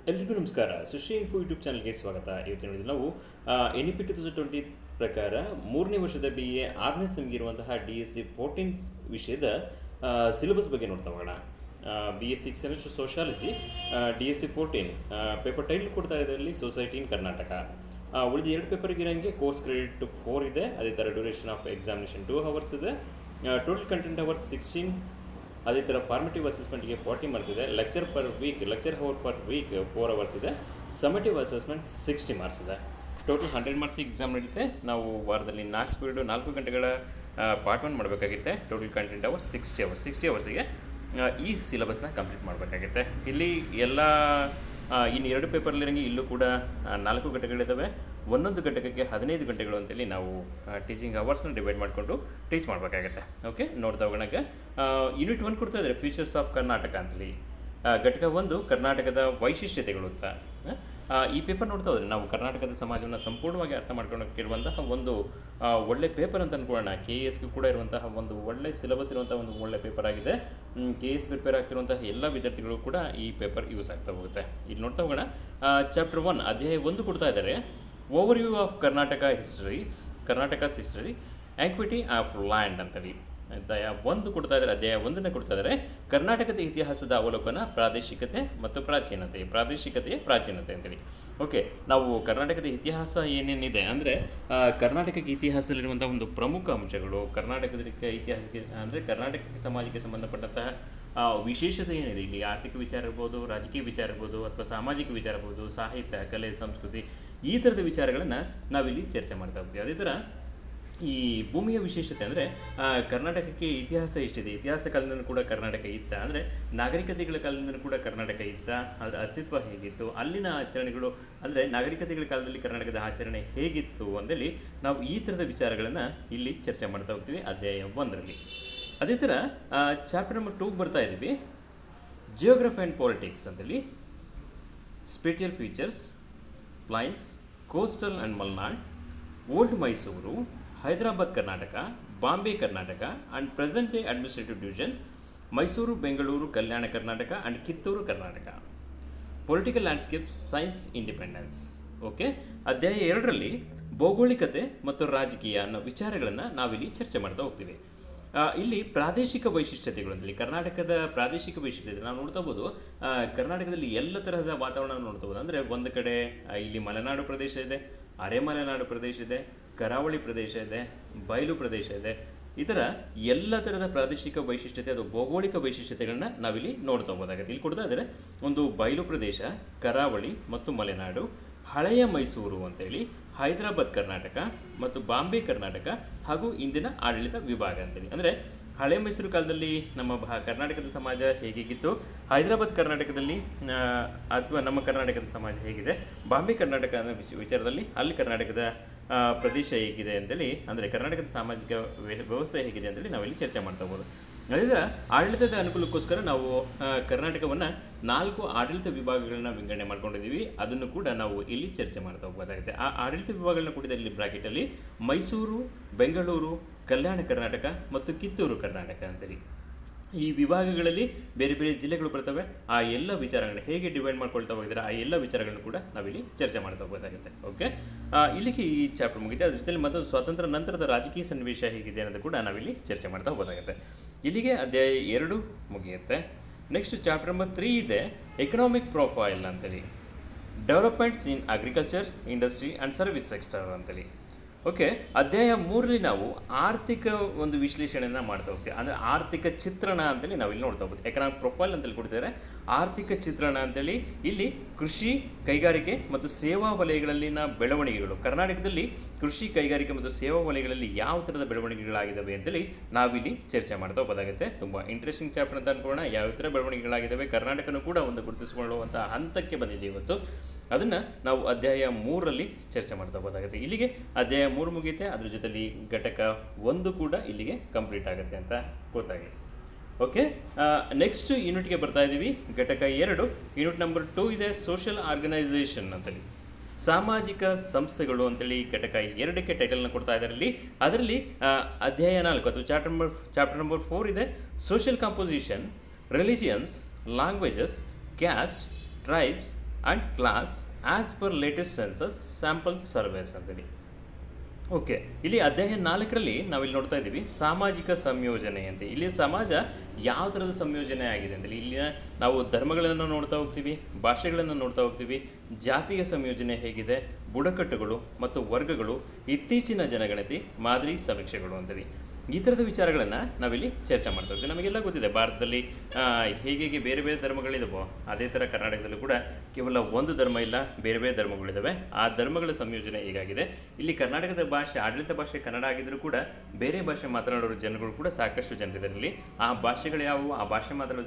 ಎಲ್ರಿಗೂ ನಮಸ್ಕಾರ. ಸುಶಿ info YouTube ಚಾನಲ್ಗೆ ಸ್ವಾಗತ. ಇವತ್ತಿನ ನಾವು NEP 2020 ಪ್ರಕಾರ 3ನೇ ವರ್ಷದ BA 6ನೇ ಸೆಮ್ಗೆ ಇರುವಂತಹ DSC 14 ವಿಷಯದ ಸಿಲೆಬಸ್ ಬಗ್ಗೆ ನೋಡ್ತಾ ಹೋಗೋಣ. BSc semester sociology DSC 14 paper title ಕೊಡ್ತಾ ಇದರಲ್ಲಿ ಸೊಸೈಟಿ ಇನ್ ಕರ್ನಾಟಕ. ಉಳಿದ 2 ಪೇಪರ್ಗೆ ಇರೋಂಗೆ ಕೋರ್ಸ್ ಕ್ರೆಡಿಟ್ 4 ಇದೆ. ಅದೇ ಥರ ಡ್ಯೂರೇಷನ್ ಆಫ್ ಎಕ್ಸಾಮಿನೇಷನ್ 2 ಅವರ್ಸ್ ಇದೆ. Total content hours 16. ಅದೇ ಥರ ಫಾರ್ಮೇಟಿವ್ ಅಸೆಸ್ಮೆಂಟ್ಗೆ 40 ಮಾರ್ಕ್ಸ್ ಇದೆ. Lecture hour per week 4 hours ಇದೆ. ಸಮೇಟಿವ್ ಅಸೆಸ್ಮೆಂಟ್ 60 ಮಾರ್ಕ್ಸ್ ಇದೆ. ಟೋಟಲ್ 100 ಮಾರ್ಕ್ಸಿಗೆ ಎಕ್ಸಾಮ್ ನಡೆಯುತ್ತೆ. ನಾವು ವಾರದಲ್ಲಿ 4 ಗಂಟೆಗಳ ಪಾರ್ಟ್ 1 ಮಾಡಬೇಕಾಗುತ್ತೆ. ಟೋಟಲ್ ಕಂಟೆಂಟ್ ಅವರ್ಸ್ 60 ಅವರ್ಸಿಗೆ ಈ ಸಿಲೆಬಸ್ನ ಕಂಪ್ಲೀಟ್ ಮಾಡಬೇಕಾಗುತ್ತೆ. ಇಲ್ಲಿ ಎಲ್ಲ ಇನ್ನು 2 ಪೇಪರ್ಲಿರಂಗೆ ಇಲ್ಲೂ ಕೂಡ 4 ಘಟಕಗಳಿದ್ದಾವೆ. ಒಂದೊಂದು ಘಟಕಕ್ಕೆ 15 ಗಂಟೆಗಳು ಅಂತೇಳಿ ನಾವು ಟೀಚಿಂಗ್ ಅವರ್ಸ್ನ ಡಿವೈಡ್ ಮಾಡಿಕೊಂಡು ಟೀಚ್ ಮಾಡಬೇಕಾಗುತ್ತೆ. ಓಕೆ, ನೋಡ್ತಾ ಹೋಗೋಣ. ಯೂನಿಟ್ 1 ಕೊಡ್ತಾ ಇದ್ದಾರೆ ಫೀಚರ್ಸ್ ಆಫ್ ಕರ್ನಾಟಕ ಅಂತೇಳಿ. ಘಟಕ 1 ಕರ್ನಾಟಕದ ವೈಶಿಷ್ಟ್ಯತೆಗಳು ಅಂತ. ಈ ಪೇಪರ್ ನೋಡ್ತಾ ಹೋದರೆ ನಾವು ಕರ್ನಾಟಕದ ಸಮಾಜವನ್ನು ಸಂಪೂರ್ಣವಾಗಿ ಅರ್ಥ ಮಾಡ್ಕೊಳ್ಳೋಕ್ಕಿರುವಂತಹ ಒಂದು ಒಳ್ಳೆ ಪೇಪರ್ ಅಂತ ಅಂದ್ಕೊಳ್ಳೋಣ. KS ಕೂಡ ಇರುವಂತಹ ಒಂದು ಒಳ್ಳೆ ಸಿಲೆಬಸ್ ಇರುವಂಥ ಒಂದು ಒಳ್ಳೆ ಪೇಪರ್ ಆಗಿದೆ. KS ಪ್ರಿಪೇರ್ ಆಗ್ತಿರುವಂತಹ ಎಲ್ಲ ವಿದ್ಯಾರ್ಥಿಗಳು ಕೂಡ ಈ ಪೇಪರ್ ಯೂಸ್ ಆಗ್ತಾ ಹೋಗುತ್ತೆ. ಇಲ್ಲಿ ನೋಡ್ತಾ ಹೋಗೋಣ. ಚಾಪ್ಟರ್ 1 ಅಧ್ಯಾಯ 1 ಕೊಡ್ತಾ ಇದ್ದಾರೆ overview of Karnataka's history antiquity of land ಅಂತೇಳಿ ಅಧ್ಯಾಯ 1 ಕೊಡ್ತಾ ಇದ್ದಾರೆ. ಅಧ್ಯಾಯ 1ನೇ ಕೊಡ್ತಾ ಇದ್ದಾರೆ ಕರ್ನಾಟಕದ ಇತಿಹಾಸದ ಅವಲೋಕನ, ಪ್ರಾದೇಶಿಕತೆಯ ಪ್ರಾಚೀನತೆ ಅಂತೇಳಿ. ಓಕೆ, ನಾವು ಕರ್ನಾಟಕದ ಇತಿಹಾಸ ಏನೇನಿದೆ ಅಂದರೆ ಕರ್ನಾಟಕಕ್ಕೆ ಇತಿಹಾಸದಲ್ಲಿರುವಂಥ ಒಂದು ಪ್ರಮುಖ ಅಂಶಗಳು, ಕರ್ನಾಟಕದ ಇತಿಹಾಸಕ್ಕೆ ಅಂದರೆ ಕರ್ನಾಟಕ ಸಮಾಜಕ್ಕೆ ಸಂಬಂಧಪಟ್ಟಂತಹ ವಿಶೇಷತೆ ಏನಿದೆ, ಇಲ್ಲಿ ಆರ್ಥಿಕ ವಿಚಾರ ಇರ್ಬೋದು, ರಾಜಕೀಯ ವಿಚಾರ ಇರ್ಬೋದು, ಅಥವಾ ಸಾಮಾಜಿಕ ವಿಚಾರ ಇರ್ಬೋದು, ಸಾಹಿತ್ಯ, ಕಲೆ, ಸಂಸ್ಕೃತಿ, ಈ ಥರದ ವಿಚಾರಗಳನ್ನು ನಾವಿಲ್ಲಿ ಚರ್ಚೆ ಮಾಡ್ತಾ ಹೋಗ್ತೀವಿ. ಅದೇ ಥರ ಈ ಭೂಮಿಯ ವಿಶೇಷತೆ ಅಂದರೆ ಕರ್ನಾಟಕಕ್ಕೆ ಇತಿಹಾಸ ಎಷ್ಟಿದೆ, ಇತಿಹಾಸ ಕಾಲದಿಂದಲೂ ಕೂಡ ಕರ್ನಾಟಕ ಇತ್ತ, ಅಂದರೆ ನಾಗರಿಕತೆಗಳ ಕಾಲದಿಂದಲೂ ಕೂಡ ಕರ್ನಾಟಕ ಇತ್ತ, ಅದರ ಅಸ್ತಿತ್ವ ಹೇಗಿತ್ತು, ಅಲ್ಲಿನ ಆಚರಣೆಗಳು ಅಂದರೆ ನಾಗರಿಕತೆಗಳ ಕಾಲದಲ್ಲಿ ಕರ್ನಾಟಕದ ಆಚರಣೆ ಹೇಗಿತ್ತು ಅಂತೇಳಿ ನಾವು ಈ ಥರದ ವಿಚಾರಗಳನ್ನು ಇಲ್ಲಿ ಚರ್ಚೆ ಮಾಡ್ತಾ ಹೋಗ್ತೀವಿ ಅಧ್ಯಾಯ 1ರಲ್ಲಿ. ಅದೇ ಥರ ಚಾಪ್ಟರ್ ನಂಬರ್ 2 ಬರ್ತಾ ಇದ್ದೀವಿ. ಜಿಯೋಗ್ರಫಿ ಆ್ಯಂಡ್ ಪಾಲಿಟಿಕ್ಸ್ ಅಂತೇಳಿ spatial features, plains, coastal and Malnad, old Mysuru, Hyderabad Karnataka, Bombay Karnataka and present day administrative division, Mysuru, Bengaluru, Kalyana Karnataka and Kittur Karnataka, political landscape, since, independence. Okay, ಅಧ್ಯಾಯ 2ರಲ್ಲಿ ಭೌಗೋಳಿಕತೆ ಮತ್ತು ರಾಜಕೀಯ ಅನ್ನೋ ವಿಚಾರಗಳನ್ನು ನಾವಿಲ್ಲಿ ಚರ್ಚೆ ಮಾಡ್ತಾ ಹೋಗ್ತೀವಿ. ಇಲ್ಲಿ ಪ್ರಾದೇಶಿಕ ವೈಶಿಷ್ಟ್ಯತೆಗಳು ಅಂತೇಳಿ ಕರ್ನಾಟಕದ ಪ್ರಾದೇಶಿಕ ವೈಶಿಷ್ಟ್ಯತೆ ನಾವು ನೋಡ್ತಾ ಹೋಗ್ಬೋದು. ಕರ್ನಾಟಕದಲ್ಲಿ ಎಲ್ಲ ತರಹದ ವಾತಾವರಣ ನೋಡ್ತಾ ಹೋಗೋದು. ಅಂದರೆ ಒಂದು ಕಡೆ ಇಲ್ಲಿ ಮಲೆನಾಡು ಪ್ರದೇಶ ಇದೆ, ಅರೆಮಲೆನಾಡು ಪ್ರದೇಶ ಇದೆ, ಕರಾವಳಿ ಪ್ರದೇಶ ಇದೆ, ಬಯಲು ಪ್ರದೇಶ ಇದೆ. ಈ ಥರ ಎಲ್ಲ ಥರದ ಪ್ರಾದೇಶಿಕ ವೈಶಿಷ್ಟ್ಯತೆ ಅದು ಭೌಗೋಳಿಕ ವೈಶಿಷ್ಟ್ಯತೆಗಳನ್ನ ನಾವಿಲ್ಲಿ ನೋಡ್ತಾ ಹೋಗೋದಾಗುತ್ತೆ. ಇಲ್ಲಿ ಕೊಡ್ತಾ ಇದ್ದಾರೆ ಒಂದು ಬಯಲು ಪ್ರದೇಶ, ಕರಾವಳಿ ಮತ್ತು ಮಲೆನಾಡು, ಹಳೆಯ ಮೈಸೂರು ಅಂತೇಳಿ, ಹೈದರಾಬಾದ್ ಕರ್ನಾಟಕ ಮತ್ತು ಬಾಂಬೆ ಕರ್ನಾಟಕ ಹಾಗೂ ಇಂದಿನ ಆಡಳಿತ ವಿಭಾಗ ಅಂತೇಳಿ. ಅಂದರೆ ಹಳೆ ಮೈಸೂರು ಕಾಲದಲ್ಲಿ ನಮ್ಮ ಕರ್ನಾಟಕದ ಸಮಾಜ ಹೇಗಿತ್ತು, ಹೈದರಾಬಾದ್ ಕರ್ನಾಟಕದಲ್ಲಿ ಅಥವಾ ನಮ್ಮ ಕರ್ನಾಟಕದ ಸಮಾಜ ಹೇಗಿದೆ, ಬಾಂಬೆ ಕರ್ನಾಟಕ ಅನ್ನೋ ವಿಚಾರದಲ್ಲಿ ಅಲ್ಲಿ ಕರ್ನಾಟಕದ ಪ್ರದೇಶ ಹೇಗಿದೆ ಅಂತೇಳಿ, ಅಂದರೆ ಕರ್ನಾಟಕದ ಸಾಮಾಜಿಕ ವ್ಯವಸ್ಥೆ ಹೇಗಿದೆ ಅಂತೇಳಿ ನಾವಿಲ್ಲಿ ಚರ್ಚೆ ಮಾಡ್ತಾ ಹೋಗ್ಬೋದು. ಅದರಿಂದ ಆಡಳಿತದ ಅನುಕೂಲಕ್ಕೋಸ್ಕರ ನಾವು ಕರ್ನಾಟಕವನ್ನು 4 ಆಡಳಿತ ವಿಭಾಗಗಳನ್ನ ವಿಂಗಡಣೆ ಮಾಡ್ಕೊಂಡಿದ್ದೀವಿ. ಅದನ್ನು ಕೂಡ ನಾವು ಇಲ್ಲಿ ಚರ್ಚೆ ಮಾಡ್ತಾ ಹೋಗ್ಬೋದಾಗುತ್ತೆ. ಆ ಆಡಳಿತ ವಿಭಾಗಗಳನ್ನ ಕೊಟ್ಟಿದೆ ಇಲ್ಲಿ ಬ್ರಾಕೆಟಲ್ಲಿ ಮೈಸೂರು, ಬೆಂಗಳೂರು, ಕಲ್ಯಾಣ ಕರ್ನಾಟಕ ಮತ್ತು ಕಿತ್ತೂರು ಕರ್ನಾಟಕ ಅಂತೇಳಿ. ಈ ವಿಭಾಗಗಳಲ್ಲಿ ಬೇರೆ ಬೇರೆ ಜಿಲ್ಲೆಗಳು ಬರ್ತವೆ. ಆ ಎಲ್ಲ ವಿಚಾರಗಳನ್ನ ಹೇಗೆ ಡಿವೈಡ್ ಮಾಡ್ಕೊಳ್ತಾ ಹೋಗಿದ್ದಾರೆ ಆ ಎಲ್ಲ ವಿಚಾರಗಳನ್ನು ಕೂಡ ನಾವಿಲ್ಲಿ ಚರ್ಚೆ ಮಾಡ್ತಾ ಹೋಗ್ಬೋದಾಗುತ್ತೆ. ಓಕೆ, ಇಲ್ಲಿಗೆ ಈ ಚಾಪ್ಟರ್ ಮುಗಿತೆ. ಅದ್ರ ಜೊತೆಲಿ ಮತ್ತೊಂದು ಸ್ವಾತಂತ್ರ್ಯ ನಂತರದ ರಾಜಕೀಯ ಸನ್ನಿವೇಶ ಹೇಗಿದೆ ಅನ್ನೋದು ಕೂಡ ನಾವಿಲ್ಲಿ ಚರ್ಚೆ ಮಾಡ್ತಾ ಹೋಗ್ಬೋದಾಗುತ್ತೆ. ಇಲ್ಲಿಗೆ ಅಧ್ಯಾಯ 2 ಮುಗಿಯುತ್ತೆ. ನೆಕ್ಸ್ಟ್ ಚಾಪ್ಟರ್ ನಂಬರ್ 3 ಇದೆ ಎಕನಾಮಿಕ್ ಪ್ರೊಫೈಲ್ ಅಂತೇಳಿ, developments in agriculture, industry and service sector ಅಂತೇಳಿ. ಓಕೆ, ಅಧ್ಯಾಯ 3ರಲ್ಲಿ ನಾವು ಆರ್ಥಿಕ ಒಂದು ವಿಶ್ಲೇಷಣೆಯನ್ನು ಮಾಡ್ತಾ ಹೋಗ್ತೀವಿ. ಅಂದರೆ ಆರ್ಥಿಕ ಚಿತ್ರಣ ಅಂತೇಳಿ ನಾವಿಲ್ಲಿ ನೋಡ್ತಾ ಹೋಗ್ಬೋದು. ಎಕನಾಮಿಕ್ ಪ್ರೊಫೈಲ್ ಅಂತೇಳಿ ಕೊಡ್ತಿದ್ದಾರೆ, ಆರ್ಥಿಕ ಚಿತ್ರಣ ಅಂತೇಳಿ. ಇಲ್ಲಿ ಕೃಷಿ, ಕೈಗಾರಿಕೆ ಮತ್ತು ಸೇವಾ ವಲಯಗಳಲ್ಲಿನ ಬೆಳವಣಿಗೆಗಳು, ಕರ್ನಾಟಕದಲ್ಲಿ ಕೃಷಿ, ಕೈಗಾರಿಕೆ ಮತ್ತು ಸೇವಾ ವಲಯಗಳಲ್ಲಿ ಯಾವ ಥರದ ಬೆಳವಣಿಗೆಗಳಾಗಿದ್ದಾವೆ ಅಂತೇಳಿ ನಾವಿಲ್ಲಿ ಚರ್ಚೆ ಮಾಡ್ತಾ ಹೋಗೋದಾಗುತ್ತೆ. ತುಂಬ ಇಂಟ್ರೆಸ್ಟಿಂಗ್ ಚಾಪ್ಟರ್ ಅಂತ ಅಂದ್ಕೊಳ್ಳೋಣ. ಯಾವ ಥರ ಬೆಳವಣಿಗೆಗಳಾಗಿದ್ದಾವೆ, ಕರ್ನಾಟಕನೂ ಕೂಡ ಒಂದು ಗುರುತಿಸಿಕೊಳ್ಳುವಂಥ ಹಂತಕ್ಕೆ ಬಂದಿದೆ ಇವತ್ತು. ಅದನ್ನು ನಾವು ಅಧ್ಯಾಯ 3ರಲ್ಲಿ ಚರ್ಚೆ ಮಾಡ್ತಾ ಹೋಗೋದಾಗುತ್ತೆ. ಇಲ್ಲಿಗೆ ಅಧ್ಯಾಯ 3 ಮುಗಿಯುತ್ತೆ. ಅದ್ರ ಜೊತೆಲಿ ಘಟಕ 1 ಕೂಡ ಇಲ್ಲಿಗೆ ಕಂಪ್ಲೀಟ್ ಆಗುತ್ತೆ ಅಂತ ಗೊತ್ತಾಗಲಿ. ಓಕೆ, ನೆಕ್ಸ್ಟ್ ಯೂನಿಟ್ಗೆ ಬರ್ತಾ ಇದ್ದೀವಿ. ಘಟಕ 2 ಯೂನಿಟ್ ನಂಬರ್ 2 ಇದೆ ಸೋಷಿಯಲ್ ಆರ್ಗನೈಸೇಷನ್ ಅಂತೇಳಿ, ಸಾಮಾಜಿಕ ಸಂಸ್ಥೆಗಳು ಅಂತೇಳಿ ಘಟಕ 2ಕ್ಕೆ ಟೈಟಲ್ನ ಕೊಡ್ತಾ ಇದ್ದಾರೆ. ಅದರಲ್ಲಿ ಅಧ್ಯಾಯ 4 ಅಥವಾ ಚಾಪ್ಟರ್ ನಂಬರ್ 4 ಇದೆ social composition, religions, languages, caste, tribes, and class as per latest census sample surveys ಅಂತೇಳಿ. ಓಕೆ, ಇಲ್ಲಿ ಅಧ್ಯಾಯ 4ರಲ್ಲಿ ನಾವಿಲ್ಲಿ ನೋಡ್ತಾ ಇದ್ದೀವಿ ಸಾಮಾಜಿಕ ಸಂಯೋಜನೆ ಅಂತ. ಇಲ್ಲಿ ಸಮಾಜ ಯಾವ ಥರದ ಸಂಯೋಜನೆ ಆಗಿದೆ ಅಂತೇಳಿ ಇಲ್ಲಿ ನಾವು ಧರ್ಮಗಳನ್ನು ನೋಡ್ತಾ ಹೋಗ್ತೀವಿ, ಭಾಷೆಗಳನ್ನು ನೋಡ್ತಾ ಹೋಗ್ತೀವಿ, ಜಾತಿಯ ಸಂಯೋಜನೆ ಹೇಗಿದೆ, ಬುಡಕಟ್ಟುಗಳು ಮತ್ತು ವರ್ಗಗಳು, ಇತ್ತೀಚಿನ ಜನಗಣತಿ, ಮಾದರಿ ಸಮೀಕ್ಷೆಗಳು ಅಂತೇಳಿ ಈ ಥರದ ವಿಚಾರಗಳನ್ನು ನಾವಿಲ್ಲಿ ಚರ್ಚೆ ಮಾಡ್ತಾ ಹೋಗ್ತೀವಿ. ನಮಗೆಲ್ಲ ಗೊತ್ತಿದೆ ಭಾರತದಲ್ಲಿ ಹೇಗೆ ಬೇರೆ ಬೇರೆ ಧರ್ಮಗಳಿದಾವೋ ಅದೇ ಥರ ಕರ್ನಾಟಕದಲ್ಲೂ ಕೂಡ ಕೇವಲ ಒಂದು ಧರ್ಮ ಇಲ್ಲ, ಬೇರೆ ಬೇರೆ ಧರ್ಮಗಳಿದ್ದಾವೆ. ಆ ಧರ್ಮಗಳ ಸಂಯೋಜನೆ ಹೇಗಾಗಿದೆ. ಇಲ್ಲಿ ಕರ್ನಾಟಕದ ಭಾಷೆ ಆಡಳಿತ ಭಾಷೆ ಕನ್ನಡ ಆಗಿದ್ದರೂ ಕೂಡ ಬೇರೆ ಭಾಷೆ ಮಾತನಾಡೋ ಜನಗಳು ಕೂಡ ಸಾಕಷ್ಟು ಜನರಿದ್ದಾರೆ. ಇಲ್ಲಿ ಆ ಭಾಷೆಗಳು ಯಾವುವು, ಆ ಭಾಷೆ ಮಾತಾಡೋ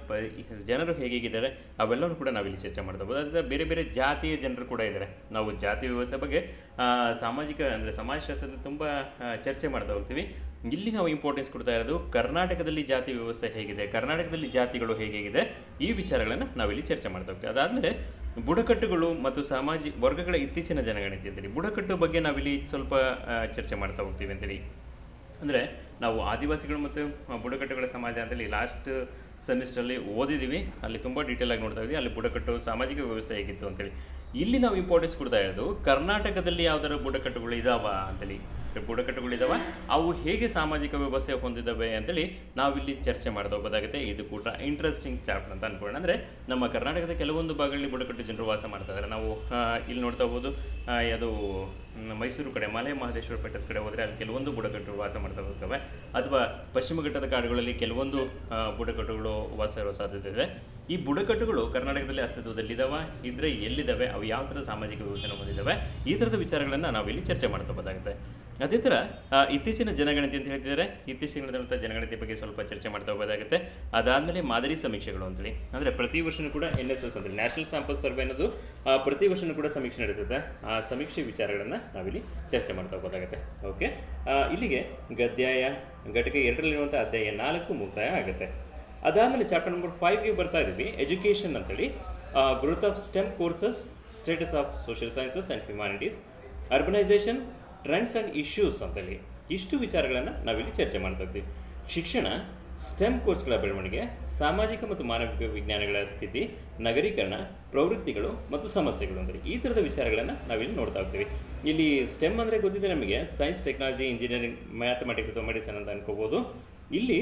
ಜನರು ಹೇಗಿದ್ದಾರೆ ಅವೆಲ್ಲವೂ ಕೂಡ ನಾವಿಲ್ಲಿ ಚರ್ಚೆ ಮಾಡ್ತಾ ಹೋಗ್ಬೋದು. ಅದೇ ಬೇರೆ ಬೇರೆ ಜಾತಿಯ ಜನರು ಕೂಡ ಇದ್ದಾರೆ. ನಾವು ಜಾತಿ ವ್ಯವಸ್ಥೆ ಬಗ್ಗೆ ಸಾಮಾಜಿಕ ಅಂದರೆ ಸಮಾಜಶಾಸ್ತ್ರದಲ್ಲಿ ತುಂಬ ಚರ್ಚೆ ಮಾಡ್ತಾ ಹೋಗ್ತೀವಿ. ಇಲ್ಲಿ ನಾವು ಇಂಪಾರ್ಟೆನ್ಸ್ ಕೊಡ್ತಾ ಇರೋದು ಕರ್ನಾಟಕದಲ್ಲಿ ಜಾತಿ ವ್ಯವಸ್ಥೆ ಹೇಗಿದೆ, ಕರ್ನಾಟಕದಲ್ಲಿ ಜಾತಿಗಳು ಹೇಗಿದೆ, ಈ ವಿಚಾರಗಳನ್ನು ನಾವಿಲ್ಲಿ ಚರ್ಚೆ ಮಾಡ್ತಾ ಹೋಗ್ತೀವಿ. ಅದಾದಮೇಲೆ ಬುಡಕಟ್ಟುಗಳು ಮತ್ತು ಸಾಮಾಜಿಕ ವರ್ಗಗಳ ಇತ್ತೀಚಿನ ಜನಗಣತಿ ಅಂತೇಳಿ ಬುಡಕಟ್ಟು ಬಗ್ಗೆ ನಾವಿಲ್ಲಿ ಸ್ವಲ್ಪ ಚರ್ಚೆ ಮಾಡ್ತಾ ಹೋಗ್ತೀವಿ ಅಂತೇಳಿ. ಅಂದರೆ ನಾವು ಆದಿವಾಸಿಗಳು ಮತ್ತು ಬುಡಕಟ್ಟುಗಳ ಸಮಾಜ ಅಂತೇಳಿ ಲಾಸ್ಟ್ ಸೆಮಿಸ್ಟ್ರಲ್ಲಿ ಓದಿದ್ದೀವಿ. ಅಲ್ಲಿ ತುಂಬ ಡೀಟೇಲಾಗಿ ನೋಡ್ತಾ ಇದ್ದೀವಿ. ಅಲ್ಲಿ ಬುಡಕಟ್ಟು ಸಾಮಾಜಿಕ ವ್ಯವಸ್ಥೆ ಹೇಗಿತ್ತು ಅಂತೇಳಿ. ಇಲ್ಲಿ ನಾವು ಇಂಪಾರ್ಟೆನ್ಸ್ ಕೊಡ್ತಾ ಇರೋದು ಕರ್ನಾಟಕದಲ್ಲಿ ಯಾವ್ದಾರ ಬುಡಕಟ್ಟುಗಳು ಇದಾವ ಅಂತೇಳಿ. ಬುಡಕಟ್ಟುಗಳಿದಾವೆ, ಅವು ಹೇಗೆ ಸಾಮಾಜಿಕ ವ್ಯವಸ್ಥೆ ಹೊಂದಿದ್ದಾವೆ ಅಂತೇಳಿ ನಾವಿಲ್ಲಿ ಚರ್ಚೆ ಮಾಡ್ತಾ ಹೋಗೋದಾಗುತ್ತೆ. ಇದು ಕೂಡ ಇಂಟ್ರೆಸ್ಟಿಂಗ್ ಚಾಪ್ಟರ್ ಅಂತ ಅಂದ್ಕೊಳ್ಳೋಣ. ಅಂದರೆ ನಮ್ಮ ಕರ್ನಾಟಕದ ಕೆಲವೊಂದು ಭಾಗಗಳಲ್ಲಿ ಬುಡಕಟ್ಟು ಜನರು ವಾಸ ಮಾಡ್ತಾ ಇದ್ದಾರೆ. ನಾವು ಇಲ್ಲಿ ನೋಡ್ತಾ ಹೋಗ್ಬೋದು, ಅದು ಮೈಸೂರು ಕಡೆ ಮಲೆ ಮಹದೇಶ್ವರ ಬೆಟ್ಟದ ಕಡೆ ಹೋದರೆ ಅಲ್ಲಿ ಕೆಲವೊಂದು ಬುಡಕಟ್ಟುಗಳು ವಾಸ ಮಾಡ್ತಾ ಹೋಗ್ತವೆ. ಅಥವಾ ಪಶ್ಚಿಮ ಘಟ್ಟದ ಕಾಡುಗಳಲ್ಲಿ ಕೆಲವೊಂದು ಬುಡಕಟ್ಟುಗಳು ವಾಸ ಇರೋ ಸಾಧ್ಯತೆ ಇದೆ. ಈ ಬುಡಕಟ್ಟುಗಳು ಕರ್ನಾಟಕದಲ್ಲಿ ಅಸ್ತಿತ್ವದಲ್ಲಿದ್ದಾವೆ, ಇದ್ರೆ ಎಲ್ಲಿದ್ದಾವೆ, ಅವು ಯಾವ ಥರದ ಸಾಮಾಜಿಕ ವ್ಯವಸ್ಥೆ ಹೊಂದಿದ್ದಾವೆ, ಈ ಥರದ ವಿಚಾರಗಳನ್ನು ನಾವಿಲ್ಲಿ ಚರ್ಚೆ ಮಾಡ್ತಾ ಹೋಗೋದಾಗುತ್ತೆ. ಅದೇ ಥರ ಇತ್ತೀಚಿನ ಜನಗಣತಿ ಅಂತ ಹೇಳ್ತಿದ್ದಾರೆ. ಇತ್ತೀಚಿನ ಜನಗಣತಿ ಬಗ್ಗೆ ಸ್ವಲ್ಪ ಚರ್ಚೆ ಮಾಡ್ತಾ ಹೋಗೋದಾಗುತ್ತೆ. ಅದಾದಮೇಲೆ ಮಾದರಿ ಸಮೀಕ್ಷೆಗಳು ಅಂತೇಳಿ, ಅಂದರೆ ಪ್ರತಿ ವರ್ಷವೂ ಕೂಡ NSS ಅಂತೇಳಿ ನ್ಯಾಷನಲ್ ಸ್ಯಾಂಪಲ್ ಸರ್ವೆ ಅನ್ನೋದು ಪ್ರತಿ ವರ್ಷವೂ ಕೂಡ ಸಮೀಕ್ಷೆ ನಡೆಸುತ್ತೆ. ಆ ಸಮೀಕ್ಷೆ ವಿಚಾರಗಳನ್ನು ನಾವಿಲ್ಲಿ ಚರ್ಚೆ ಮಾಡ್ತಾ ಹೋಗೋದಾಗುತ್ತೆ. ಓಕೆ, ಇಲ್ಲಿಗೆ ಅಧ್ಯಾಯ ಘಟಕ 2ರಲ್ಲಿರುವಂಥ ಅಧ್ಯಾಯ 4 ಮುಕ್ತಾಯ ಆಗುತ್ತೆ. ಅದಾದಮೇಲೆ ಚಾಪ್ಟರ್ ನಂಬರ್ 5ಗೆ ಬರ್ತಾ ಇದ್ದೀವಿ, ಎಜುಕೇಷನ್ ಅಂತೇಳಿ. Growth of STEM courses, status of social sciences and humanities, urbanisation, trends and issues ಅಂತೇಳಿ ಇಷ್ಟು ವಿಚಾರಗಳನ್ನು ನಾವಿಲ್ಲಿ ಚರ್ಚೆ ಮಾಡ್ತಾ ಇರ್ತೀವಿ. ಶಿಕ್ಷಣ, ಸ್ಟೆಮ್ ಕೋರ್ಸ್ಗಳ ಬೆಳವಣಿಗೆ, ಸಾಮಾಜಿಕ ಮತ್ತು ಮಾನವಿಕ ವಿಜ್ಞಾನಗಳ ಸ್ಥಿತಿ, ನಗರೀಕರಣ, ಪ್ರವೃತ್ತಿಗಳು ಮತ್ತು ಸಮಸ್ಯೆಗಳು ಅಂತೇಳಿ ಈ ಥರದ ವಿಚಾರಗಳನ್ನು ನಾವಿಲ್ಲಿ ನೋಡ್ತಾ ಹೋಗ್ತೀವಿ. ಇಲ್ಲಿ ಸ್ಟೆಮ್ ಅಂದರೆ ಗೊತ್ತಿದೆ ನಮಗೆ, ಸೈನ್ಸ್, ಟೆಕ್ನಾಲಜಿ, ಇಂಜಿನಿಯರಿಂಗ್, ಮ್ಯಾಥಮೆಟಿಕ್ಸ್ ಅಥವಾ ಮೆಡಿಸಿನ್ ಅಂತ ಅನ್ಕೋಬೋದು. ಇಲ್ಲಿ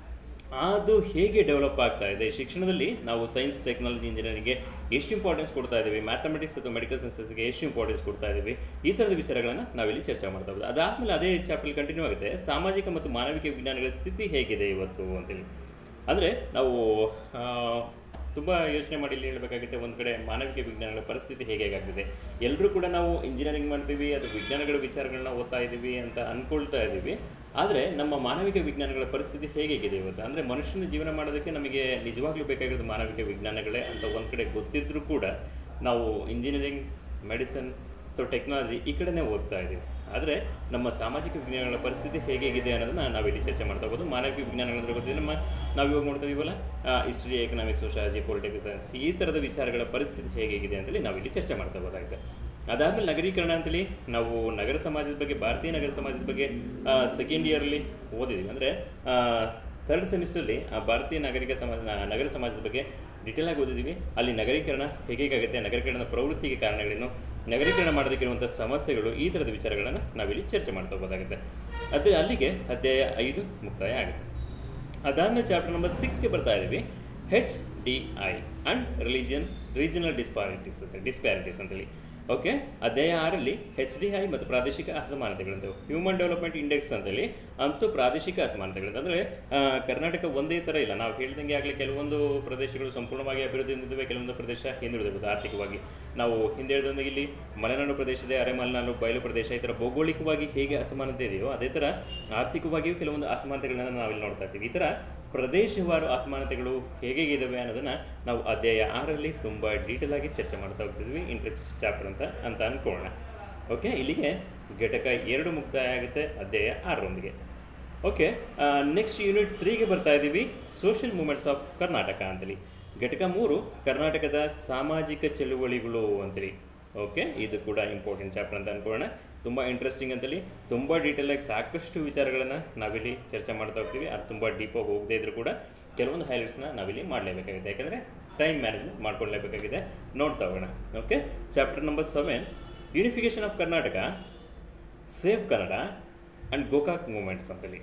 ಅದು ಹೇಗೆ ಡೆವಲಪ್ ಆಗ್ತಾ ಇದೆ, ಶಿಕ್ಷಣದಲ್ಲಿ ನಾವು ಸೈನ್ಸ್, ಟೆಕ್ನಾಲಜಿ, ಇಂಜಿನಿಯರಿಂಗ್ಗೆ ಎಷ್ಟು ಇಂಪಾರ್ಟೆನ್ಸ್ ಕೊಡ್ತಾ ಇದ್ದೀವಿ, ಮ್ಯಾಥಮೆಟಿಕ್ಸ್ ಅಥವಾ ಮೆಡಿಕಲ್ ಸೈನ್ಸಸ್ಗೆ ಎಷ್ಟು ಇಂಪಾರ್ಟೆನ್ಸ್ ಕೊಡ್ತಾ ಇದ್ದೀವಿ, ಈ ಥರದ ವಿಚಾರಗಳನ್ನು ನಾವಿಲ್ಲಿ ಚರ್ಚೆ ಮಾಡ್ತಾ ಹೋಗ್ಬೋದು. ಅದಾದಮೇಲೆ ಅದೇ ಚಾಪ್ಟರ್ ಕಂಟಿನ್ಯೂ ಆಗುತ್ತೆ, ಸಾಮಾಜಿಕ ಮತ್ತು ಮಾನವಿಕ ವಿಜ್ಞಾನಗಳ ಸ್ಥಿತಿ ಹೇಗಿದೆ ಇವತ್ತು ಅಂತೇಳಿ. ಅಂದರೆ ನಾವು ತುಂಬ ಯೋಚನೆ ಮಾಡಿ ಇಲ್ಲಿ ಹೇಳಬೇಕಾಗುತ್ತೆ. ಒಂದು ಕಡೆ ಮಾನವಿಕ ವಿಜ್ಞಾನಗಳ ಪರಿಸ್ಥಿತಿ ಹೇಗಾಗಿದೆ, ಎಲ್ಲರೂ ಕೂಡ ನಾವು ಇಂಜಿನಿಯರಿಂಗ್ ಮಾಡ್ತೀವಿ, ಅದು ವಿಜ್ಞಾನಗಳ ವಿಚಾರಗಳನ್ನ ಓದ್ತಾ ಇದ್ದೀವಿ ಅಂತ ಅಂದ್ಕೊಳ್ತಾ ಇದ್ದೀವಿ. ಆದರೆ ನಮ್ಮ ಮಾನವಿಕ ವಿಜ್ಞಾನಗಳ ಪರಿಸ್ಥಿತಿ ಹೇಗಿದೆ ಇವತ್ತು, ಅಂದರೆ ಮನುಷ್ಯನ ಜೀವನ ಮಾಡೋದಕ್ಕೆ ನಮಗೆ ನಿಜವಾಗ್ಲೂ ಬೇಕಾಗಿರೋದು ಮಾನವಿಕ ವಿಜ್ಞಾನಗಳೇ ಅಂತ ಒಂದು ಕಡೆ ಗೊತ್ತಿದ್ದರೂ ಕೂಡ ನಾವು ಇಂಜಿನಿಯರಿಂಗ್, ಮೆಡಿಸಿನ್ ಅಥವಾ ಟೆಕ್ನಾಲಜಿ ಈ ಕಡೆನೇ ಓದ್ತಾ ಇದ್ದೀವಿ. ಆದರೆ ನಮ್ಮ ಸಾಮಾಜಿಕ ವಿಜ್ಞಾನಗಳ ಪರಿಸ್ಥಿತಿ ಹೇಗಿದೆ ಅನ್ನೋದನ್ನು ನಾವಿಲ್ಲಿ ಚರ್ಚೆ ಮಾಡ್ತಾ ಹೋಗೋದು. ಮಾನವಿಕ ವಿಜ್ಞಾನಗಳಂದ್ರೆ ಗೊತ್ತಿದೆ, ನಾವು ಇವಾಗ ನೋಡ್ತಾ ಇದೀವಲ್ಲ, history, economics, sociology, political science, ಈ ಥರದ ವಿಚಾರಗಳ ಪರಿಸ್ಥಿತಿ ಹೇಗಿದೆ ಅಂತೇಳಿ ನಾವಿಲ್ಲಿ ಚರ್ಚೆ ಮಾಡ್ತಾ ಹೋಗೋದಾಗುತ್ತೆ. ಅದಾದಮೇಲೆ ನಗರೀಕರಣ ಅಂತೇಳಿ ನಾವು ನಗರ ಸಮಾಜದ ಬಗ್ಗೆ, ಭಾರತೀಯ ನಗರ ಸಮಾಜದ ಬಗ್ಗೆ ಸೆಕೆಂಡ್ ಇಯರಲ್ಲಿ ಓದಿದ್ದೀವಿ. ಅಂದರೆ 3rd ಸೆಮಿಸ್ಟರಲ್ಲಿ ಭಾರತೀಯ ನಗರ ಸಮಾಜದ ಬಗ್ಗೆ ಡಿಟೇಲಾಗಿ ಓದಿದ್ದೀವಿ. ಅಲ್ಲಿ ನಗರೀಕರಣ ಹೇಗಾಗುತ್ತೆ, ನಗರೀಕರಣದ ಪ್ರವೃತ್ತಿಗೆ ಕಾರಣಗಳೇನು, ನಗರೀಕರಣ ಮಾಡೋದಕ್ಕಿರುವಂಥ ಸಮಸ್ಯೆಗಳು, ಈ ಥರದ ವಿಚಾರಗಳನ್ನು ನಾವಿಲ್ಲಿ ಚರ್ಚೆ ಮಾಡ್ತಾ ಹೋಗೋದಾಗುತ್ತೆ. ಅಲ್ಲಿಗೆ ಅಧ್ಯಾಯ 5 ಮುಕ್ತಾಯ ಆಗುತ್ತೆ. ಅದಾದಮೇಲೆ ಚಾಪ್ಟರ್ ನಂಬರ್ 6ಗೆ ಬರ್ತಾ ಇದ್ದೀವಿ, HDI ಆ್ಯಂಡ್ ರೀಜನಲ್ ಡಿಸ್ಪ್ಯಾರಿಟೀಸ್ ಅಂತೇಳಿ. ಓಕೆ, ಅಧ್ಯಾಯ 6ರಲ್ಲಿ HDI ಮತ್ತು ಪ್ರಾದೇಶಿಕ ಅಸಮಾನತೆಗಳಂತ, ಹ್ಯೂಮನ್ ಡೆವಲಪ್ಮೆಂಟ್ ಇಂಡೆಕ್ಸ್ ಅಂತೇಳಿ ಅಂತೂ ಪ್ರಾದೇಶಿಕ ಅಸಮಾನತೆಗಳು. ಅಂದರೆ ಕರ್ನಾಟಕ ಒಂದೇ ಥರ ಇಲ್ಲ. ನಾವು ಹೇಳ್ದಂಗೆ ಆಗಲಿ ಕೆಲವೊಂದು ಪ್ರದೇಶಗಳು ಸಂಪೂರ್ಣವಾಗಿ ಅಭಿವೃದ್ಧಿ ಹೊಂದಿವೆ, ಕೆಲವೊಂದು ಪ್ರದೇಶ ಹಿಂದುಳಿದಿರ್ಬೋದು ಆರ್ಥಿಕವಾಗಿ. ನಾವು ಹಿಂದೆ ಹೇಳಿದಂಗೆ ಇಲ್ಲಿ ಮಲೆನಾಡು ಪ್ರದೇಶ ಇದೆ, ಅರೆಮಲೆನಾಡು, ಬಯಲು ಪ್ರದೇಶ, ಈ ಥರ ಭೌಗೋಳಿಕವಾಗಿ ಹೇಗೆ ಅಸಮಾನತೆ ಇದೆಯೋ ಅದೇ ಥರ ಆರ್ಥಿಕವಾಗಿಯೂ ಕೆಲವೊಂದು ಅಸಮಾನತೆಗಳನ್ನು ನಾವಿಲ್ಲಿ ನೋಡ್ತಾ ಇರ್ತೀವಿ. ಈ ಥರ ಪ್ರದೇಶವಾರು ಅಸಮಾನತೆಗಳು ಹೇಗಿದ್ದಾವೆ ಅನ್ನೋದನ್ನು ನಾವು ಅಧ್ಯಾಯ 6ರಲ್ಲಿ ತುಂಬ ಡೀಟೇಲಾಗಿ ಚರ್ಚೆ ಮಾಡ್ತಾ ಹೋಗ್ತಿದ್ವಿ. ಇಂಟ್ರೆಸ್ಟ್ ಚಾಪ್ಟರ್ ಅಂತ ಅಂದ್ಕೊಳ್ಳೋಣ. ಓಕೆ, ಇಲ್ಲಿಗೆ ಘಟಕ 2 ಮುಕ್ತಾಯ ಆಗುತ್ತೆ ಅಧ್ಯಾಯ 6ರೊಂದಿಗೆ. ಓಕೆ, ನೆಕ್ಸ್ಟ್ ಯೂನಿಟ್ 3ಗೆ ಬರ್ತಾ ಇದ್ದೀವಿ, ಸೋಷಿಯಲ್ ಮೂಮೆಂಟ್ಸ್ ಆಫ್ ಕರ್ನಾಟಕ ಅಂತೇಳಿ. ಘಟಕ 3 ಕರ್ನಾಟಕದ ಸಾಮಾಜಿಕ ಚಳುವಳಿಗಳು ಅಂತೇಳಿ. ಓಕೆ, ಇದು ಕೂಡ ಇಂಪಾರ್ಟೆಂಟ್ ಚಾಪ್ಟರ್ ಅಂತ ಅಂದ್ಕೊಳ್ಳೋಣ. ತುಂಬ ಇಂಟ್ರೆಸ್ಟಿಂಗ್ ಅಂತೇಳಿ ತುಂಬ ಡೀಟೇಲಾಗಿ ಸಾಕಷ್ಟು ವಿಚಾರಗಳನ್ನು ನಾವಿಲ್ಲಿ ಚರ್ಚೆ ಮಾಡ್ತಾ ಹೋಗ್ತೀವಿ. ಅದು ತುಂಬ ಡೀಪಾಗಿ ಹೋಗದೇ ಇದ್ರೂ ಕೂಡ ಕೆಲವೊಂದು ಹೈಲೈಟ್ಸ್ನ ನಾವಿಲ್ಲಿ ಮಾಡಲೇಬೇಕಾಗುತ್ತೆ. ಯಾಕಂದರೆ ಟೈಮ್ ಮ್ಯಾನೇಜ್ಮೆಂಟ್ ಮಾಡ್ಕೊಳ್ಳೇಬೇಕಾಗಿದೆ. ನೋಡ್ತಾ ಹೋಗೋಣ. Okay, chapter number 7 unification of Karnataka, save Kannada and Gokak movements ಅಂತೇಳಿ.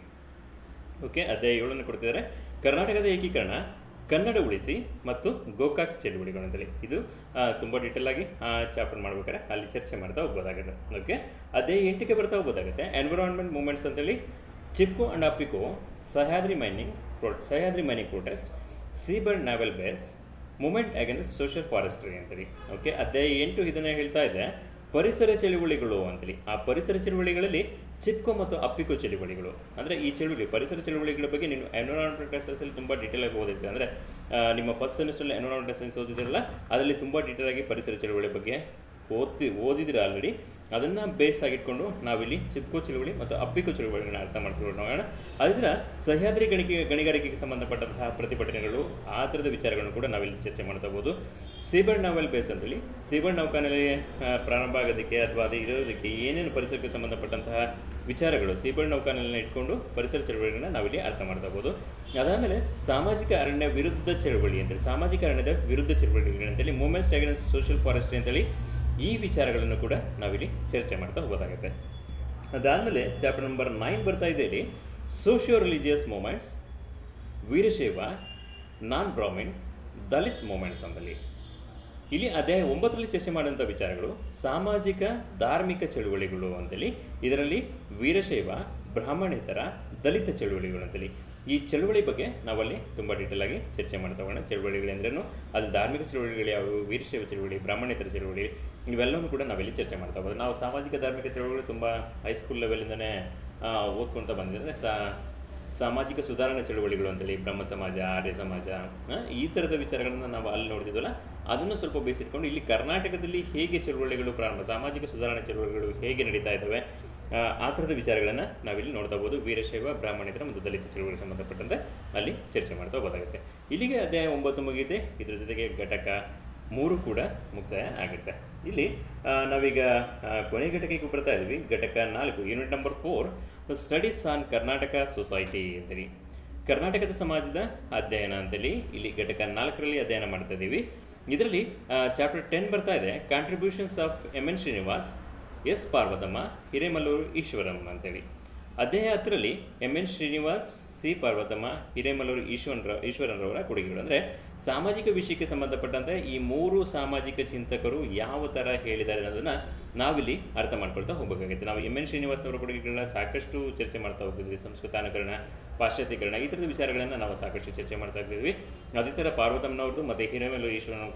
ಓಕೆ, ಅಧ್ಯಾಯ 7 ಕೊಡ್ತಿದ್ದಾರೆ. ಕರ್ನಾಟಕದ ಏಕೀಕರಣ, ಕನ್ನಡ ಉಳಿಸಿ ಮತ್ತು ಗೋಕಾಕ್ ಚಳುವಳಿಗಳು ಅಂತೇಳಿ. ಇದು ತುಂಬ ಡೀಟೇಲ್ ಆಗಿ ಚಾಪ್ಟರ್ ಮಾಡ್ಬೇಕಾದ್ರೆ ಅಲ್ಲಿ ಚರ್ಚೆ ಮಾಡ್ತಾ ಹೋಗ್ಬೋದಾಗುತ್ತೆ. ಓಕೆ, ಅಧ್ಯಾಯ 8ಕ್ಕೆ ಬರ್ತಾ ಹೋಗ್ಬೋದಾಗುತ್ತೆ. ಎನ್ವಿರಾನ್ಮೆಂಟ್ ಮೂವ್ಮೆಂಟ್ಸ್ ಅಂತೇಳಿ Chipko and Appiko, Sahyadri mining protest, Seabird naval base, movement against social forestry ಅಂತೇಳಿ. ಓಕೆ, ಅಧ್ಯಾಯ 8 ಇದನ್ನೇ ಹೇಳ್ತಾ ಇದೆ ಪರಿಸರ ಚಳುವಳಿಗಳು ಅಂತೇಳಿ. ಆ ಪರಿಸರ ಚಳುವಳಿಗಳಲ್ಲಿ ಚಿಪ್ಕೋ ಮತ್ತು ಅಪ್ಪಿಕೋ ಚಳುವಳಿಗಳು, ಅಂದರೆ ಈ ಚಳುವಳಿ ಪರಿಸರ ಚಳುವಳಿಗಳ ಬಗ್ಗೆ ನೀವು ಎನ್ವಿರಾನ್ಮೆಂಟಲ್ ಟೆಸ್ಟಲ್ಲಿ ತುಂಬ ಡೀಟೇಲಾಗಿ ಓದಿರ್ತೀವಿ. ಅಂದರೆ ನಿಮ್ಮ ಫಸ್ಟ್ ಸೆಮಿಸ್ಟರಲ್ಲಿ ಎನ್ವಿರಾನ್ಮೆಂಟಲ್ ಸೈನ್ಸ್ ಓದಿದ್ರಲ್ಲ, ಅದರಲ್ಲಿ ತುಂಬ ಡೀಟೇಲಾಗಿ ಪರಿಸರ ಚಳುವಳಿ ಬಗ್ಗೆ ಓದಿದ್ರೆ ಆಲ್ರೆಡಿ. ಅದನ್ನು ಬೇಸ್ ಆಗಿಟ್ಕೊಂಡು ನಾವಿಲ್ಲಿ ಚಿಪ್ಕೋ ಚಳುವಳಿ ಮತ್ತು ಅಪ್ಪಿಕೋ ಚಳುವಳಿಗಳನ್ನ ಅರ್ಥ ಮಾಡ್ಕೊಂಡು ನೋಡೋಣ. ಅದರ ಸಹ್ಯಾದ್ರಿ ಗಣಿಗಾರಿಕೆಗೆ ಸಂಬಂಧಪಟ್ಟಂತಹ ಪ್ರತಿಭಟನೆಗಳು, ಆ ಥರದ ವಿಚಾರಗಳನ್ನು ಕೂಡ ನಾವಿಲ್ಲಿ ಚರ್ಚೆ ಮಾಡ್ತಾ ಹೋಗ್ಬೋದು. ಸೀಬರ್ಡ್ ನಾವೆಲ್ ಬೇಸ್ ಅಂತೇಳಿ ಸೀಬರ್ಡ್ ನೌಕಾನೆಲೆ ಪ್ರಾರಂಭ ಆಗೋದಕ್ಕೆ ಅಥವಾ ಅದು ಇರೋದಕ್ಕೆ ಏನೇನು ಪರಿಸರಕ್ಕೆ ಸಂಬಂಧಪಟ್ಟಂತಹ ವಿಚಾರಗಳು ಸೀಬರ್ಡ್ ನೌಕಾನೆಲೆನ ಇಟ್ಕೊಂಡು ಪರಿಸರ ಚಳುವಳಿಗಳನ್ನ ನಾವಿಲ್ಲಿ ಅರ್ಥ ಮಾಡ್ತಾ ಹೋಗ್ಬೋದು. ಅದಾದಮೇಲೆ ಸಾಮಾಜಿಕ ಅರಣ್ಯ ವಿರುದ್ಧ ಚಳುವಳಿ ಅಂತೇಳಿ, ಸಾಮಾಜಿಕ ಅರಣ್ಯದ ವಿರುದ್ಧ ಚಳುವಳಿಗಳು ಅಂತೇಳಿ, ಮೂವ್ಮೆಂಟ್ಸ್ ಅಗೇನ್ಸ್ಟ್ ಸೋಷಿಯಲ್ ಫಾರೆಸ್ಟ್ರಿ ಅಂತೇಳಿ ಈ ವಿಚಾರಗಳನ್ನು ಕೂಡ ನಾವಿಲ್ಲಿ ಚರ್ಚೆ ಮಾಡ್ತಾ ಹೋಗೋದಾಗುತ್ತೆ. ಅದಾದಮೇಲೆ ಚಾಪ್ಟರ್ ನಂಬರ್ 9 ಬರ್ತಾ ಇದೆ. ಇಲ್ಲಿ socio religious movements, Veerashaiva, non Brahmin, Dalit movements ಅಂತಲ್ಲಿ. ಇಲ್ಲಿ ಅಧ್ಯಾಯ 9ರಲ್ಲಿ ಚರ್ಚೆ ಮಾಡುವಂಥ ವಿಚಾರಗಳು ಸಾಮಾಜಿಕ ಧಾರ್ಮಿಕ ಚಳುವಳಿಗಳು ಅಂತೇಳಿ. ಇದರಲ್ಲಿ ವೀರಶೈವ, ಬ್ರಾಹ್ಮಣೇತರ, ದಲಿತ ಚಳುವಳಿಗಳು ಅಂತೇಳಿ. ಈ ಚಳುವಳಿ ಬಗ್ಗೆ ನಾವಲ್ಲಿ ತುಂಬ ಡೀಟೇಲ್ ಆಗಿ ಚರ್ಚೆ ಮಾಡ್ತಾ ಹೋಗೋಣ. ಚಳುವಳಿಗಳಂದ್ರೇನು, ಅದು ಧಾರ್ಮಿಕ ಚಳುವಳಿಗಳು ಯಾವುವು, ವೀರಶೈವ ಚಳುವಳಿ, ಬ್ರಾಹ್ಮಣೇತರ ಚಳುವಳಿ, ಇವೆಲ್ಲವೂ ಕೂಡ ನಾವಿಲ್ಲಿ ಚರ್ಚೆ ಮಾಡ್ತಾ ಹೋಗೋದು. ನಾವು ಸಾಮಾಜಿಕ ಧಾರ್ಮಿಕ ಚಳುವಳಿಗಳು ತುಂಬ ಹೈಸ್ಕೂಲ್ ಲೆವೆಲಿಂದನೇ ಓದ್ಕೊಳ್ತಾ ಬಂದಿದ್ದಾರೆ. ಸಾಮಾಜಿಕ ಸುಧಾರಣಾ ಚಳುವಳಿಗಳು ಅಂತೇಳಿ ಬ್ರಹ್ಮ ಸಮಾಜ, ಆರ್ಯ ಸಮಾಜ, ಈ ಥರದ ವಿಚಾರಗಳನ್ನು ನಾವು ಅಲ್ಲಿ ನೋಡ್ತಿದ್ವಲ್ಲ, ಅದನ್ನು ಸ್ವಲ್ಪ ಬೇಯಿಸಿಟ್ಕೊಂಡು ಇಲ್ಲಿ ಕರ್ನಾಟಕದಲ್ಲಿ ಹೇಗೆ ಚಳುವಳಿಗಳು ಪ್ರಾರಂಭ, ಸಾಮಾಜಿಕ ಸುಧಾರಣಾ ಚಳುವಳಿಗಳು ಹೇಗೆ ನಡೀತಾ ಇದ್ದಾವೆ, ಆ ಥರದ ವಿಚಾರಗಳನ್ನು ನಾವಿಲ್ಲಿ ನೋಡ್ತಾ ಹೋಗ್ಬೋದು. ವೀರಶೈವ, ಬ್ರಾಹ್ಮಣೇತರ ಮತ್ತು ದಲಿತ ಚಳುವಳಿಗೆ ಸಂಬಂಧಪಟ್ಟಂತೆ ಅಲ್ಲಿ ಚರ್ಚೆ ಮಾಡ್ತಾ ಹೋಗೋದಾಗುತ್ತೆ. ಇಲ್ಲಿಗೆ ಅಧ್ಯಾಯ 9 ಮುಗಿಯುತ್ತೆ. ಇದ್ರ ಜೊತೆಗೆ ಘಟಕ 3 ಕೂಡ ಮುಕ್ತಾಯ ಆಗುತ್ತೆ. ಇಲ್ಲಿ ನಾವೀಗ ಕೊನೆ ಘಟಕಕ್ಕೆ ಬರ್ತಾ ಇದ್ವಿ. ಘಟಕ 4 unit number 4 studies on Karnataka society ಅಂತೇಳಿ, ಕರ್ನಾಟಕದ ಸಮಾಜದ ಅಧ್ಯಯನ ಅಂತೇಳಿ ಇಲ್ಲಿ ಘಟಕ 4ರಲ್ಲಿ ಅಧ್ಯಯನ ಮಾಡ್ತಾ ಇದ್ದೀವಿ. ಇದರಲ್ಲಿ ಚಾಪ್ಟರ್ 10 ಬರ್ತಾ ಇದೆ. Contributions of M N. Srinivas, S. Parvathamma, Hiremallur Ishwaran ಅಂತೇಳಿ. ಅಧ್ಯಾಯ 10ರಲ್ಲಿ ಎಮ್.ಎನ್. ಶ್ರೀನಿವಾಸ್, ಸಿ. ಪಾರ್ವತಮ್ಮ, ಹಿರೇಮಲ್ಲೂರು ಈಶ್ವರನ್ರವರ ಕೊಡುಗೆಗಳು. ಅಂದರೆ ಸಾಮಾಜಿಕ ವಿಷಯಕ್ಕೆ ಸಂಬಂಧಪಟ್ಟಂತೆ ಈ 3 ಸಾಮಾಜಿಕ ಚಿಂತಕರು ಯಾವ ಥರ ಹೇಳಿದ್ದಾರೆ ಅನ್ನೋದನ್ನು ನಾವಿಲ್ಲಿ ಅರ್ಥ ಮಾಡ್ಕೊಳ್ತಾ ಹೋಗಬೇಕಾಗುತ್ತೆ. ನಾವು ಎಮ್.ಎನ್. ಶ್ರೀನಿವಾಸ್ನವರ ಕೊಡುಗೆಗಳನ್ನ ಸಾಕಷ್ಟು ಚರ್ಚೆ ಮಾಡ್ತಾ ಹೋಗ್ತಿದ್ವಿ. ಸಂಸ್ಕೃತಾನುಕರಣ, ಪಾಶ್ಚಾತ್ಯೀಕರಣ, ಈ ಥರದ ವಿಚಾರಗಳನ್ನು ನಾವು ಸಾಕಷ್ಟು ಚರ್ಚೆ ಮಾಡ್ತಾ ಇದ್ದೀವಿ. ಅದೇ ಥರ ಪಾರ್ವತಮ್ಮನವ್ರದ್ದು ಮತ್ತು ಹಿರೇಮಲ್ಲೂರು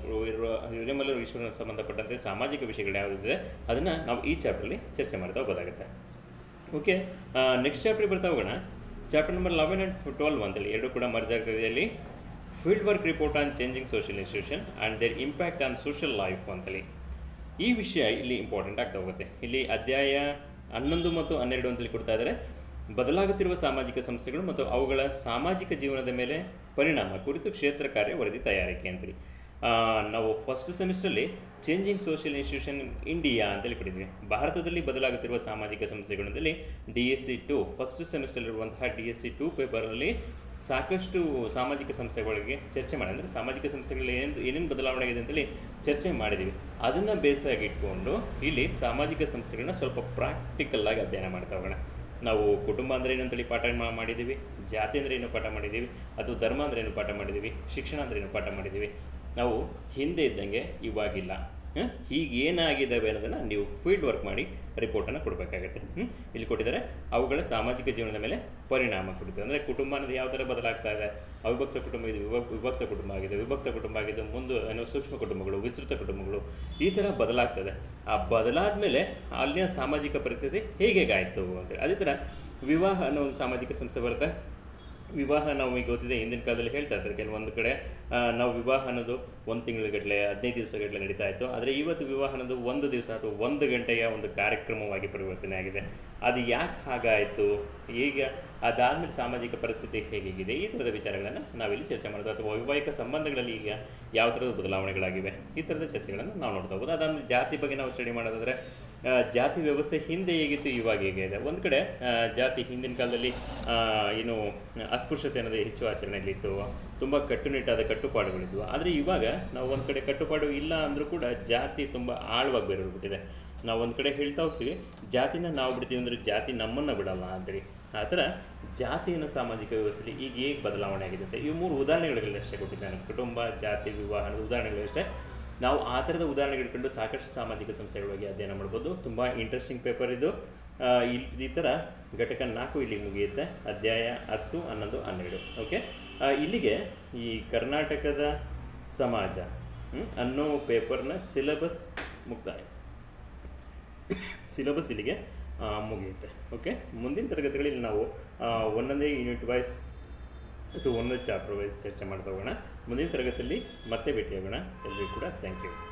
ಈಶ್ವರನ ಸಂಬಂಧಪಟ್ಟಂತೆ ಸಾಮಾಜಿಕ ವಿಷಯಗಳು ಯಾವುದಿದೆ ಅದನ್ನು ನಾವು ಈ ಚಾಪ್ಟ್ರಲ್ಲಿ ಚರ್ಚೆ ಮಾಡ್ತಾ ಹೋಗೋದಾಗುತ್ತೆ. ಓಕೆ, ನೆಕ್ಸ್ಟ್ ಚಾಪ್ಟರ್ ಬರ್ತಾ ಹೋಗೋಣ. ಚಾಪ್ಟರ್ ನಂಬರ್ 11 ಆ್ಯಂಡ್ 12 ಅಂತೇಳಿ 2 ಕೂಡ ಮರ್ಜ್ ಆಗ್ತದೆ. ಇಲ್ಲಿ field work report on changing social institution and their impact on social life ಅಂತೇಳಿ ಈ ವಿಷಯ ಇಲ್ಲಿ ಇಂಪಾರ್ಟೆಂಟ್ ಆಗ್ತಾ ಹೋಗುತ್ತೆ. ಇಲ್ಲಿ ಅಧ್ಯಾಯ 11 ಮತ್ತು 12 ಅಂತೇಳಿ ಕೊಡ್ತಾ ಇದ್ದಾರೆ. ಬದಲಾಗುತ್ತಿರುವ ಸಾಮಾಜಿಕ ಸಂಸ್ಥೆಗಳು ಮತ್ತು ಅವುಗಳ ಸಾಮಾಜಿಕ ಜೀವನದ ಮೇಲೆ ಪರಿಣಾಮ ಕುರಿತು ಕ್ಷೇತ್ರ ಕಾರ್ಯ ವರದಿ ತಯಾರಿಕೆ ಅಂತೇಳಿ. ನಾವು ಫಸ್ಟ್ ಸೆಮಿಸ್ಟ್ರಲ್ಲಿ ಚೇಂಜಿಂಗ್ ಸೋಷಿಯಲ್ ಇನ್ಸ್ಟಿಟ್ಯೂಷನ್ ಇಂಡಿಯಾ ಅಂತೇಳಿ ಕೊಟ್ಟಿದ್ವಿ. ಭಾರತದಲ್ಲಿ ಬದಲಾಗುತ್ತಿರುವ ಸಾಮಾಜಿಕ ಸಂಸ್ಥೆಗಳಲ್ಲಿ DSC 2 ಫಸ್ಟ್ ಸೆಮಿಸ್ಟರ್ಲಿರುವಂತಹ DSC 2 ಪೇಪರಲ್ಲಿ ಸಾಕಷ್ಟು ಸಾಮಾಜಿಕ ಸಂಸ್ಥೆಗಳಿಗೆ ಚರ್ಚೆ ಮಾಡಿ, ಅಂದರೆ ಸಾಮಾಜಿಕ ಸಂಸ್ಥೆಗಳಲ್ಲಿ ಏನೇನು ಬದಲಾವಣೆ ಇದೆ ಅಂತೇಳಿ ಚರ್ಚೆ ಮಾಡಿದ್ದೀವಿ. ಅದನ್ನು ಬೇಸಾಗಿ ಇಟ್ಕೊಂಡು ಇಲ್ಲಿ ಸಾಮಾಜಿಕ ಸಂಸ್ಥೆಗಳನ್ನ ಸ್ವಲ್ಪ ಪ್ರಾಕ್ಟಿಕಲ್ಲಾಗಿ ಅಧ್ಯಯನ ಮಾಡ್ತಾ ಹೋಗೋಣ. ನಾವು ಕುಟುಂಬ ಅಂದರೆ ಏನು ಅಂತೇಳಿ ಪಾಠ ಮಾಡಿದ್ದೀವಿ, ಜಾತಿ ಅಂದರೆ ಏನು ಪಾಠ ಮಾಡಿದ್ದೀವಿ, ಅಥವಾ ಧರ್ಮ ಅಂದರೆ ಏನು ಪಾಠ ಮಾಡಿದ್ದೀವಿ, ಶಿಕ್ಷಣ ಅಂದರೆ ಏನು ಪಾಠ ಮಾಡಿದ್ದೀವಿ. ನಾವು ಹಿಂದೆ ಇದ್ದಂಗೆ ಇವಾಗಿಲ್ಲ, ಹೀಗೇನಾಗಿದ್ದಾವೆ ಅನ್ನೋದನ್ನು ನೀವು ಫೀಲ್ಡ್ ವರ್ಕ್ ಮಾಡಿ ರಿಪೋರ್ಟನ್ನು ಕೊಡಬೇಕಾಗತ್ತೆ. ಇಲ್ಲಿ ಕೊಟ್ಟಿದ್ದಾರೆ ಅವುಗಳ ಸಾಮಾಜಿಕ ಜೀವನದ ಮೇಲೆ ಪರಿಣಾಮ ಕುರಿತು. ಅಂದರೆ ಕುಟುಂಬ ಅನ್ನೋದು ಯಾವ ಥರ ಬದಲಾಗ್ತಾ ಇದೆ. ಅವಿಭಕ್ತ ಕುಟುಂಬ ಇದೆ, ವಿಭಕ್ತ ಕುಟುಂಬ ಆಗಿದೆ, ವಿಭಕ್ತ ಕುಟುಂಬ ಆಗಿದ್ದು ಮುಂದೆ ಸೂಕ್ಷ್ಮ ಕುಟುಂಬಗಳು, ವಿಸ್ತೃತ ಕುಟುಂಬಗಳು, ಈ ಥರ ಬದಲಾಗ್ತದೆ. ಆ ಬದಲಾದ ಮೇಲೆ ಅಲ್ಲಿನ ಸಾಮಾಜಿಕ ಪರಿಸ್ಥಿತಿ ಹೇಗಾಯಿತು ಅಂತೇಳಿ. ಅದೇ ಥರ ವಿವಾಹ ಅನ್ನೋ ಒಂದು ಸಾಮಾಜಿಕ ಸಂಸ್ಥೆ ಬರುತ್ತೆ. ವಿವಾಹ ನಾವು ಈಗ ಗೊತ್ತಿದೆ, ಹಿಂದಿನ ಕಾಲದಲ್ಲಿ ಹೇಳ್ತಾ ಇರ್ತಾರೆ ಕೆಲವೊಂದು ಕಡೆ ನಾವು ವಿವಾಹ ಅನ್ನೋದು 1 ತಿಂಗಳಗಟ್ಟಲೆ 15 ದಿವಸಗಟ್ಟಲೆ ನಡೀತಾ ಇತ್ತು. ಆದರೆ ಇವತ್ತು ವಿವಾಹ ಅನ್ನೋದು 1 ದಿವಸ ಅಥವಾ 1 ಗಂಟೆಯ ಒಂದು ಕಾರ್ಯಕ್ರಮವಾಗಿ ಪರಿವರ್ತನೆ ಆಗಿದೆ. ಅದು ಯಾಕೆ ಹಾಗಾಯಿತು, ಈಗ ಅದಾದಮೇಲೆ ಸಾಮಾಜಿಕ ಪರಿಸ್ಥಿತಿ ಹೇಗಿದೆ, ಈ ಥರದ ವಿಚಾರಗಳನ್ನು ನಾವಿಲ್ಲಿ ಚರ್ಚೆ ಮಾಡೋದು. ಅಥವಾ ವೈವಾಹಿಕ ಸಂಬಂಧಗಳಲ್ಲಿ ಈಗ ಯಾವ ಥರದ ಬದಲಾವಣೆಗಳಾಗಿವೆ, ಈ ಥರದ ಚರ್ಚೆಗಳನ್ನು ನಾವು ನೋಡ್ತಾ ಹೋಗೋದು. ಅದಾದಮೇಲೆ ಜಾತಿ ಬಗ್ಗೆ ನಾವು ಸ್ಟಡಿ ಮಾಡೋದಾದರೆ ಜಾತಿ ವ್ಯವಸ್ಥೆ ಹಿಂದೆ ಹೇಗಿತ್ತು ಇವಾಗ ಹೇಗೆ ಇದೆ. ಒಂದು ಕಡೆ ಜಾತಿ ಹಿಂದಿನ ಕಾಲದಲ್ಲಿ ಏನು ಅಸ್ಪೃಶ್ಯತೆ ಅನ್ನೋದು ಹೆಚ್ಚು ಆಚರಣೆಯಲ್ಲಿತ್ತು, ತುಂಬ ಕಟ್ಟುನಿಟ್ಟಾದ ಕಟ್ಟುಪಾಡುಗಳಿದ್ವು. ಆದರೆ ಇವಾಗ ನಾವು ಒಂದು ಕಡೆ ಕಟ್ಟುಪಾಡು ಇಲ್ಲ ಅಂದರೂ ಕೂಡ ಜಾತಿ ತುಂಬ ಆಳವಾಗಿ ಬೇರೆಬಿಟ್ಟಿದೆ. ನಾವು ಒಂದು ಕಡೆ ಹೇಳ್ತಾ ಹೋಗ್ತೀವಿ, ಜಾತಿನ ನಾವು ಬಿಡ್ತೀವಿ ಅಂದರೆ ಜಾತಿ ನಮ್ಮನ್ನು ಬಿಡಲ್ಲ ಅಂತೇಳಿ. ಆ ಥರ ಜಾತಿಯನ್ನು ಸಾಮಾಜಿಕ ವ್ಯವಸ್ಥೆಯಲ್ಲಿ ಈಗ ಹೇಗೆ ಬದಲಾವಣೆ ಆಗಿದೆ ಅಂತ ಇವು 3 ಉದಾಹರಣೆಗಳಷ್ಟೇ ಕೊಟ್ಟಿದ್ದಾನೆ. ಕುಟುಂಬ, ಜಾತಿ, ವಿವಾಹ ಅನ್ನೋ ಉದಾಹರಣೆಗಳಷ್ಟೇ. ನಾವು ಆ ಥರದ ಉದಾಹರಣೆಗಳು ಇಟ್ಕೊಂಡು ಸಾಕಷ್ಟು ಸಾಮಾಜಿಕ ಸಂಸ್ಥೆಗಳ ಬಗ್ಗೆ ಅಧ್ಯಯನ ಮಾಡ್ಬೋದು. ತುಂಬ ಇಂಟ್ರೆಸ್ಟಿಂಗ್ ಪೇಪರ್ ಇದು. ಈ ಥರ ಘಟಕ 4 ಇಲ್ಲಿಗೆ ಮುಗಿಯುತ್ತೆ. ಅಧ್ಯಾಯ 10, 11, 12. ಓಕೆ, ಇಲ್ಲಿಗೆ ಈ ಕರ್ನಾಟಕದ ಸಮಾಜ ಅನ್ನೋ ಪೇಪರ್ನ ಸಿಲೆಬಸ್ ಮುಕ್ತಾಯ. ಸಿಲೆಬಸ್ ಇಲ್ಲಿಗೆ ಮುಗಿಯುತ್ತೆ. ಓಕೆ, ಮುಂದಿನ ತರಗತಿಗಳಲ್ಲಿ ನಾವು ಒಂದೊಂದೇ ಯೂನಿಟ್ ವೈಸ್ ಅಥವಾ ಒಂದೊಂದು ಚಾಪ್ಟರ್ ವೈಸ್ ಚರ್ಚೆ ಮಾಡ್ತಾ ಹೋಗೋಣ. ಮುಂದಿನ ತರಗತಿಯಲ್ಲಿ ಮತ್ತೆ ಭೇಟಿಯಾಗೋಣ. ಎಲ್ಲರಿಗೂ ಕೂಡ ಥ್ಯಾಂಕ್ ಯು.